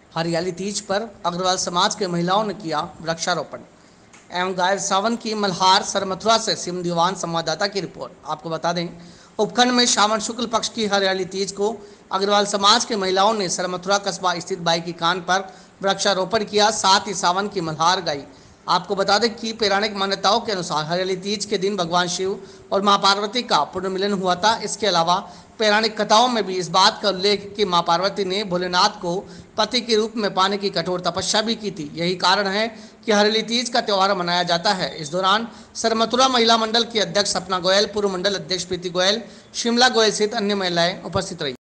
हरियाली तीज पर अग्रवाल समाज के महिलाओं ने किया वृक्षारोपण। एवं गाय सावन की मल्हार सरमथुरा से सिम दीवान संवाददाता की रिपोर्ट। आपको बता दें, उपखंड में श्रावण शुक्ल पक्ष की हरियाली तीज को अग्रवाल समाज के महिलाओं ने सरमथुरा कस्बा स्थित बाई की कान पर वृक्षारोपण किया, साथ ही सावन की मल्हार गाई। आपको बता दें कि पौराणिक मान्यताओं के अनुसार हरियाली तीज के दिन भगवान शिव और मां पार्वती का पुनर्मिलन हुआ था। इसके अलावा पौराणिक कथाओं में भी इस बात का उल्लेख कि मां पार्वती ने भोलेनाथ को पति के रूप में पाने की कठोर तपस्या भी की थी। यही कारण है कि हरियाली तीज का त्यौहार मनाया जाता है। इस दौरान सरमथुरा महिला मंडल की अध्यक्ष सपना गोयल, पूर्व मंडल अध्यक्ष प्रीति गोयल, शिमला गोयल सहित अन्य महिलाएं उपस्थित रही।